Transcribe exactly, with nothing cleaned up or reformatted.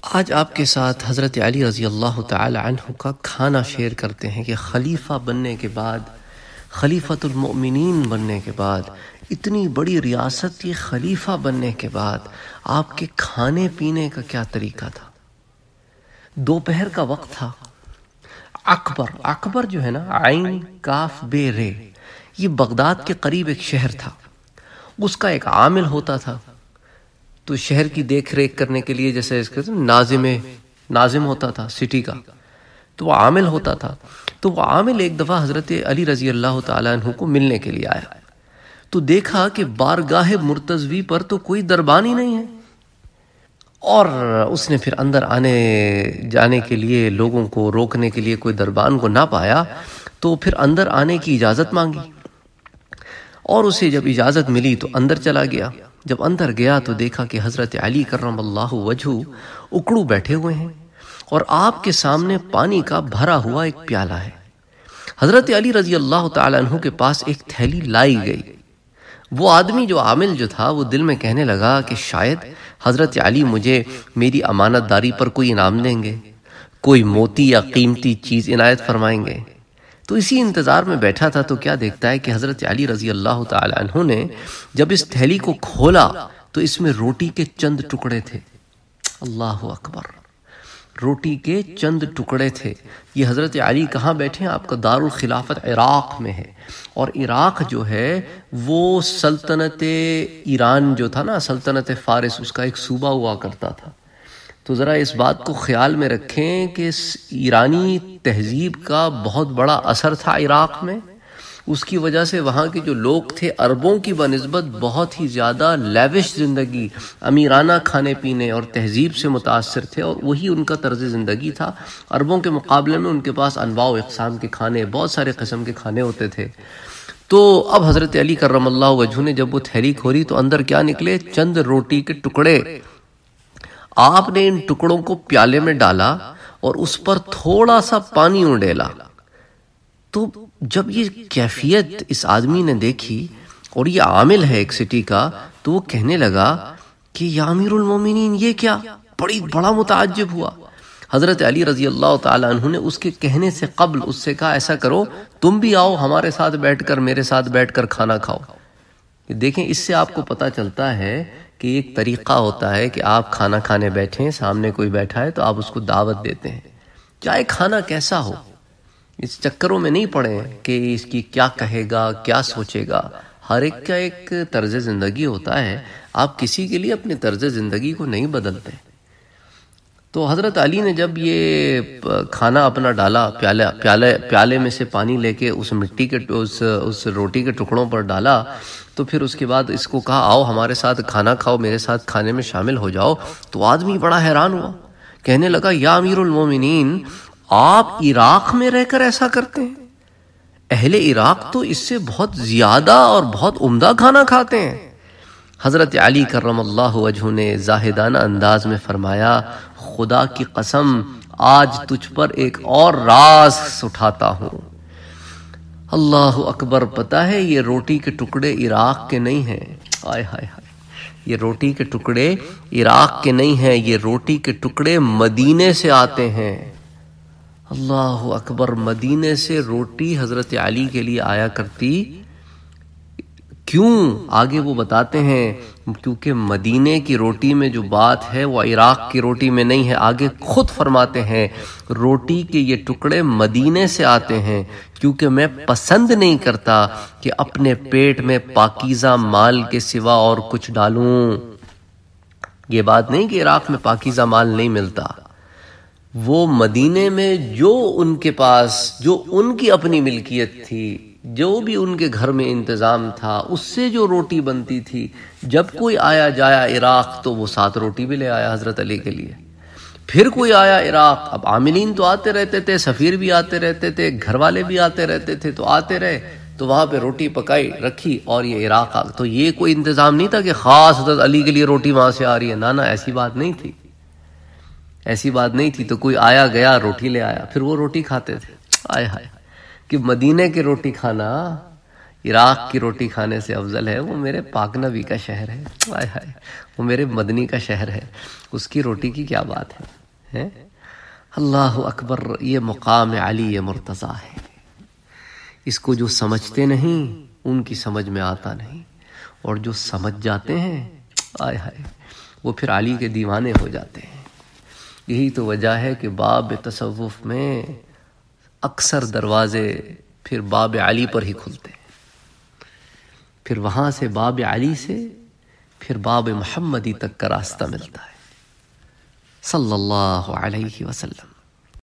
آج آپ کے ساتھ حضرت علی رضی اللہ تعالی عنہ کا کھانا شیئر کرتے ہیں کہ خلیفہ بننے کے بعد، خلیفۃ المؤمنین بننے کے بعد، اتنی بڑی ریاست کے خلیفہ بننے کے بعد آپ کے کھانے پینے کا کیا طریقہ تھا۔ دوپہر کا وقت تھا۔ اکبر اکبر جو ہے نا، عین کاف بے رے، یہ بغداد کے قریب ایک شہر تھا۔ اس کا ایک عامل ہوتا تھا، تو شہر کی دیکھ ریکھ کرنے کے لیے جیسے اس کے ناظم ناظم ہوتا تھا سٹی کا، تو وہ عامل ہوتا تھا۔ تو وہ عامل ایک دفعہ حضرت علی رضی اللہ تعالیٰ عنہ کو ملنے کے لیے آیا، تو دیکھا کہ بارگاہ مرتضوی پر تو کوئی دربان ہی نہیں ہے، اور اس نے پھر اندر آنے جانے کے لیے لوگوں کو روکنے کے لیے کوئی دربان کو نہ پایا، تو پھر اندر آنے کی اجازت مانگی، اور اسے جب اجازت ملی تو اندر چلا گیا۔ جب اندر گیا تو دیکھا کہ حضرت علی کرم اللہ وجہہ اکڑو بیٹھے ہوئے ہیں، اور آپ کے سامنے پانی کا بھرا ہوا ایک پیالہ ہے۔ حضرت علی رضی اللہ تعالیٰ عنہ کے پاس ایک تھیلی لائی گئی۔ وہ آدمی جو عامل جو تھا، وہ دل میں کہنے لگا کہ شاید حضرت علی مجھے میری امانت داری پر کوئی انعام دیں گے، کوئی موتی یا قیمتی چیز عنایت فرمائیں گے۔ تو اسی انتظار میں بیٹھا تھا تو کیا دیکھتا ہے کہ حضرت علی رضی اللہ تعالی عنہ نے جب اس تھیلی کو کھولا تو اس میں روٹی کے چند ٹکڑے تھے۔ اللہ اکبر، روٹی کے چند ٹکڑے تھے۔ یہ حضرت علی کہاں بیٹھے ہیں؟ آپ کا دارالخلافت عراق میں ہے، اور عراق جو ہے وہ سلطنت ایران جو تھا نا، سلطنت فارس، اس کا ایک صوبہ ہوا کرتا تھا۔ تو ذرا اس بات کو خیال میں رکھیں کہ ایرانی تہذیب کا بہت بڑا اثر تھا عراق میں۔ اس کی وجہ سے وہاں کے جو لوگ تھے عربوں کی بنسبت بہت ہی زیادہ لیوش زندگی، امیرانہ کھانے پینے اور تہذیب سے متاثر تھے، اور وہی ان کا طرز زندگی تھا۔ عربوں کے مقابلے میں ان کے پاس انواع و اقسام کے کھانے، بہت سارے قسم کے کھانے ہوتے تھے۔ تو اب حضرت علی کرم اللہ وجہہ نے جب وہ تھیلی کھولی تو اندر کیا نکلے؟ چند روٹی کے ٹکڑے۔ آپ نے ان ٹکڑوں کو پیالے میں ڈالا اور اس پر تھوڑا سا پانی اونڈیلا۔ تو جب یہ کیفیت اس آدمی نے دیکھی، اور یہ عامل ہے ایک سٹی کا، تو وہ کہنے لگا کہ یا امیر المومنین، یہ کیا؟ بڑی بڑا متعجب ہوا۔ حضرت علی رضی اللہ تعالیٰ عنہ نے اس کے کہنے سے قبل اس سے کہا ایسا کرو، تم بھی آؤ ہمارے ساتھ بیٹھ کر، میرے ساتھ بیٹھ کر کھانا کھاؤ۔ دیکھیں، اس سے آپ کو پتہ چلتا ہے کہ ایک طریقہ ہوتا ہے کہ آپ کھانا کھانے بیٹھیں، سامنے کوئی بیٹھا ہے تو آپ اس کو دعوت دیتے ہیں، چاہے کھانا کیسا ہو۔ اس چکروں میں نہیں پڑیں کہ اس کی کیا کہے گا، کیا سوچے گا۔ ہر ایک کا ایک طرز زندگی ہوتا ہے، آپ کسی کے لیے اپنے طرز زندگی کو نہیں بدلتے۔ تو حضرت علی نے جب یہ کھانا اپنا ڈالا، پیالے پیالے پیالے میں سے پانی لے کے اس مٹی کے اس اس روٹی کے ٹکڑوں پر ڈالا، تو پھر اس کے بعد اس کو کہا آؤ ہمارے ساتھ کھانا کھاؤ، میرے ساتھ کھانے میں شامل ہو جاؤ۔ تو آدمی بڑا حیران ہوا، کہنے لگا یا امیر المومنین، آپ عراق میں رہ کر ایسا کرتے ہیں؟ اہل عراق تو اس سے بہت زیادہ اور بہت عمدہ کھانا کھاتے ہیں۔ حضرت علی کرم اللہ وجہہ نے زاہدانہ انداز میں فرمایا، خدا کی قسم آج تجھ پر ایک اور راز اٹھاتا ہوں۔ اللہ اکبر، پتہ ہے یہ روٹی کے ٹکڑے عراق کے نہیں ہیں، آئے ہائے ہائے، یہ روٹی کے ٹکڑے عراق کے نہیں ہیں، یہ روٹی کے ٹکڑے مدینے سے آتے ہیں۔ اللہ اکبر، مدینے سے روٹی حضرت علی کے لیے آیا کرتی۔ کیوں؟ آگے وہ بتاتے ہیں، کیونکہ مدینے کی روٹی میں جو بات ہے وہ عراق کی روٹی میں نہیں ہے۔ آگے خود فرماتے ہیں روٹی کے یہ ٹکڑے مدینے سے آتے ہیں، کیونکہ میں پسند نہیں کرتا کہ اپنے پیٹ میں پاکیزہ مال کے سوا اور کچھ ڈالوں۔ یہ بات نہیں کہ عراق میں پاکیزہ مال نہیں ملتا، وہ مدینے میں جو ان کے پاس، جو ان کی اپنی ملکیت تھی، جو بھی ان کے گھر میں انتظام تھا، اس سے جو روٹی بنتی تھی، جب کوئی آیا جایا عراق تو وہ ساتھ روٹی بھی لے آیا حضرت علی کے لیے۔ پھر کوئی آیا عراق، اب عاملین تو آتے رہتے تھے، سفیر بھی آتے رہتے تھے، گھر والے بھی آتے رہتے تھے، تو آتے رہے تو وہاں پہ روٹی پکائی رکھی، اور یہ عراق آ تو یہ کوئی انتظام نہیں تھا کہ خاص حضرت علی کے لیے روٹی وہاں سے آ رہی ہے، نہ نہ ایسی بات نہیں تھی، ایسی بات نہیں تھی۔ تو کوئی آیا گیا روٹی لے آیا، پھر وہ روٹی کھاتے تھے۔ آئے ہائے، کہ مدینے کے روٹی کھانا عراق کی روٹی کھانے سے افضل ہے، وہ میرے پاک نبی کا شہر ہے، ہائے ہائے، وہ میرے مدنی کا شہر ہے، اس کی روٹی کی کیا بات ہے، ہیں؟ اللہ اکبر، یہ مقام علی مرتضیٰ ہے، اس کو جو سمجھتے نہیں ان کی سمجھ میں آتا نہیں، اور جو سمجھ جاتے ہیں آئے ہائے وہ پھر علی کے دیوانے ہو جاتے ہیں۔ یہی تو وجہ ہے کہ باب تصوف میں اکثر دروازے پھر باب علی پر ہی کھلتے ہیں، پھر وہاں سے باب علی سے پھر باب محمدی تک کا راستہ ملتا ہے، صلی اللہ علیہ وسلم۔